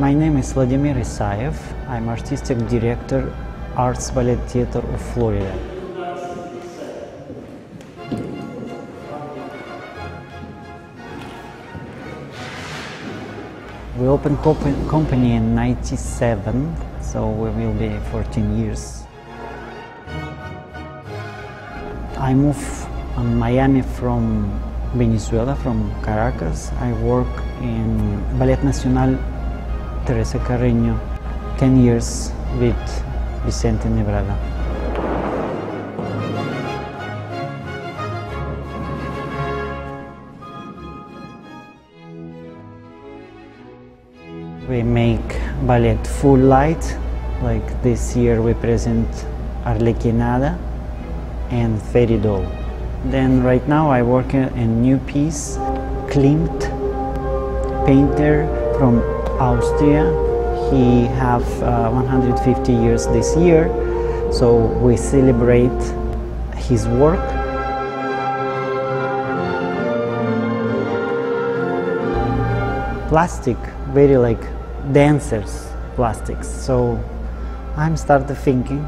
My name is Vladimir Isayev. I'm artistic director, Arts Ballet Theater of Florida. We opened company in '97, so we will be 14 years. I moved to Miami from Venezuela, from Caracas. I work in Ballet Nacional Teresa Carreño, 10 years with Vicente Nebrada. We make ballet full light, like this year we present Harlequinade and Fairy Doll. Then right now I work in a new piece, Klimt, painter from Austria. He have 150 years this year, so we celebrate his work. Plastic, very like dancers plastics. So I'm started thinking.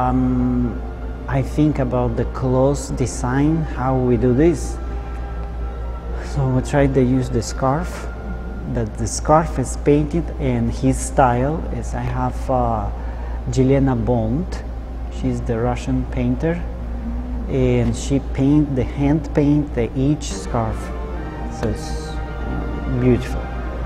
I think about the clothes design, how we do this. So I tried to use the scarf. That the scarf is painted, and his style is I have Jelena Bond. She's the Russian painter, and she paint the hand paint each scarf. So it's beautiful.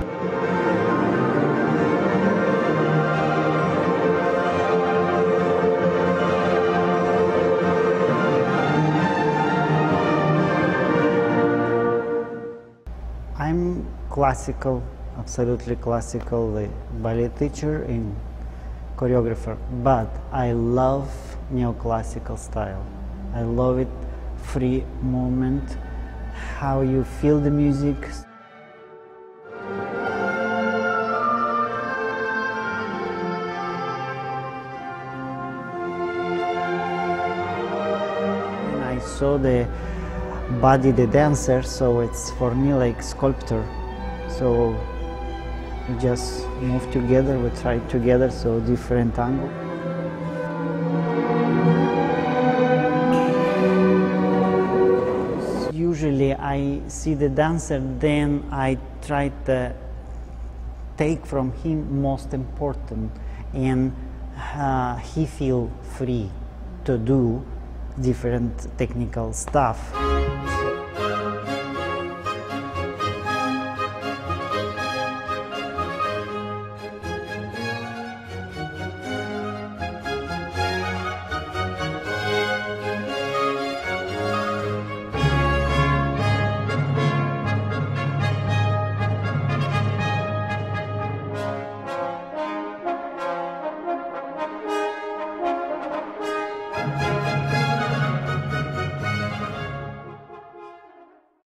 I'm classical, absolutely classical ballet teacher and choreographer, but I love neoclassical style. I love it, free moment, how you feel the music. And I saw the body, the dancer, so it's for me like sculptor. So we just move together, we try together, so different angle. Usually I see the dancer, then I try to take from him most important, and he feel free to do different technical stuff.